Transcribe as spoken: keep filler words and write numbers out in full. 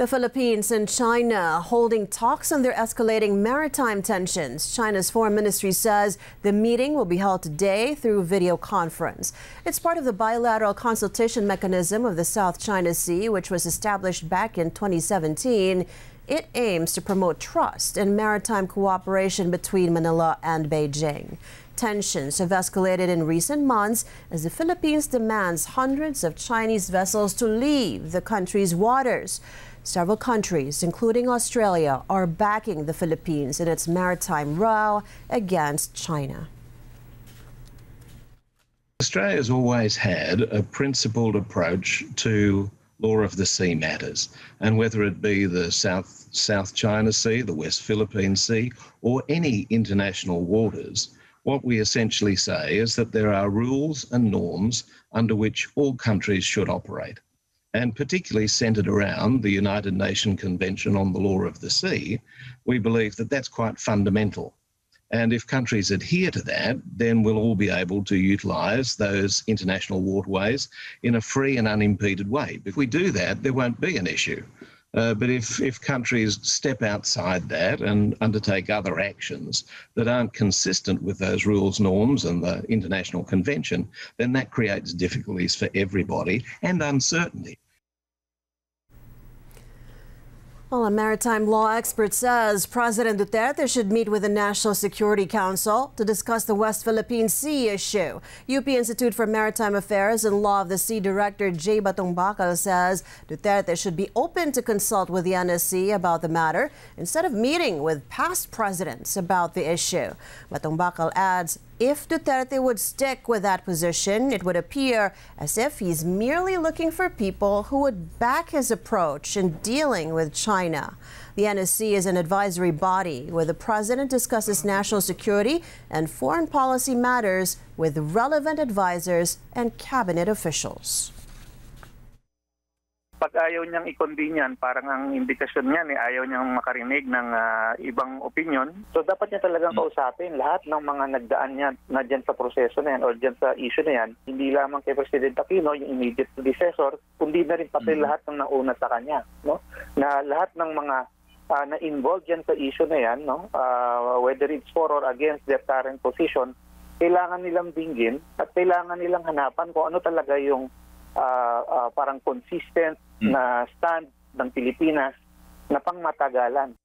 The Philippines and China holding talks on their escalating maritime tensions. China's foreign ministry says the meeting will be held today through video conference. It's part of the bilateral consultation mechanism of the South China Sea, which was established back in twenty seventeen. It aims to promote trust and maritime cooperation between Manila and Beijing. Tensions have escalated in recent months as the Philippines demands hundreds of Chinese vessels to leave the country's waters. Several countries, including Australia, are backing the Philippines in its maritime row against China. Australia has always had a principled approach to law of the sea matters, and whether it be the South, South China Sea, the West Philippine Sea, or any international waters, what we essentially say is that there are rules and norms under which all countries should operate. And particularly centred around the United Nations Convention on the Law of the Sea, we believe that that's quite fundamental. And if countries adhere to that, then we'll all be able to utilise those international waterways in a free and unimpeded way. If we do that, there won't be an issue. Uh, but if, if countries step outside that and undertake other actions that aren't consistent with those rules, norms and the international convention, then that creates difficulties for everybody and uncertainty. Well, a maritime law expert says President Duterte should meet with the National Security Council to discuss the West Philippine Sea issue. U P Institute for Maritime Affairs and Law of the Sea Director Jay Batongbacal says Duterte should be open to consult with the N S C about the matter instead of meeting with past presidents about the issue. Batongbacal adds, if Duterte would stick with that position, it would appear as if he's merely looking for people who would back his approach in dealing with China. The N S C is an advisory body where the president discusses national security and foreign policy matters with relevant advisors and cabinet officials. Pag ayaw niyang i-convene yan, parang ang indikasyon niyan, eh, ayaw niyang makarinig ng uh, ibang opinion. So dapat niya talagang kausapin lahat ng mga nagdaan niya na dyan sa proseso na yan o dyan sa issue na yan. Hindi lamang kay President Aquino, yung immediate predecessor, kundi na rin pati mm-hmm. lahat ng nauna sa kanya. No? Na lahat ng mga uh, na-involved dyan sa issue na yan, no? uh, whether it's for or against their current position, kailangan nilang dinggin at kailangan nilang hanapan kung ano talaga yung uh, uh, parang consistent na stand ng Pilipinas na pangmatagalan.